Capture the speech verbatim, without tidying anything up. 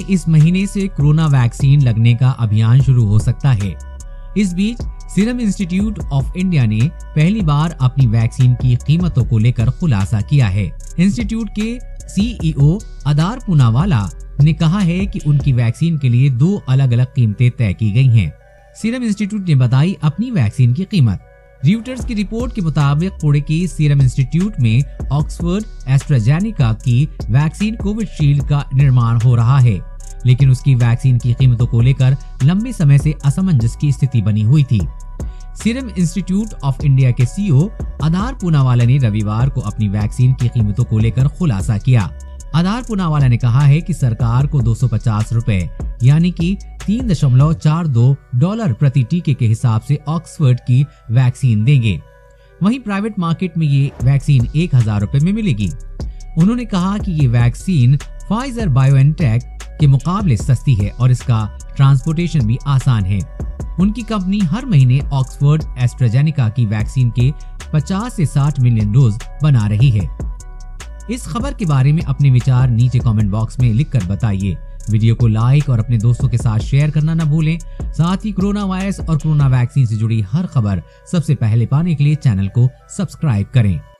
इस महीने से कोरोना वैक्सीन लगने का अभियान शुरू हो सकता है। इस बीच सीरम इंस्टीट्यूट ऑफ इंडिया ने पहली बार अपनी वैक्सीन की कीमतों को लेकर खुलासा किया है। इंस्टीट्यूट के सीईओ अदार पूनावाला ने कहा है कि उनकी वैक्सीन के लिए दो अलग अलग कीमतें तय की गई हैं। सीरम इंस्टीट्यूट ने बताई अपनी वैक्सीन की कीमत। र्यूटर्स की रिपोर्ट के मुताबिक पुणे की सीरम इंस्टीट्यूट में ऑक्सफोर्ड एस्ट्राजेनेका की वैक्सीन कोविशील्ड का निर्माण हो रहा है, लेकिन उसकी वैक्सीन की कीमतों को लेकर लंबे समय से असमंजस की स्थिति बनी हुई थी। सीरम इंस्टीट्यूट ऑफ इंडिया के सीईओ अदार पूनावाला ने रविवार को अपनी वैक्सीन की कीमतों को लेकर खुलासा किया। अदार पूनावाला ने कहा है कि सरकार को दो सौ पचास रुपए यानी कि तीन दशमलव चार दो डॉलर प्रति टीके के हिसाब से ऑक्सफोर्ड की वैक्सीन देंगे। वहीं प्राइवेट मार्केट में ये वैक्सीन एक हजार रुपए में मिलेगी। उन्होंने कहा कि ये वैक्सीन फाइजर बायोएनटेक के मुकाबले सस्ती है और इसका ट्रांसपोर्टेशन भी आसान है। उनकी कंपनी हर महीने ऑक्सफोर्ड एस्ट्राजेनेका की वैक्सीन के पचास से साठ मिलियन डोज बना रही है। इस खबर के बारे में अपने विचार नीचे कमेंट बॉक्स में लिखकर बताइए। वीडियो को लाइक और अपने दोस्तों के साथ शेयर करना न भूलें। साथ ही कोरोना वायरस और कोरोना वैक्सीन से जुड़ी हर खबर सबसे पहले पाने के लिए चैनल को सब्सक्राइब करें।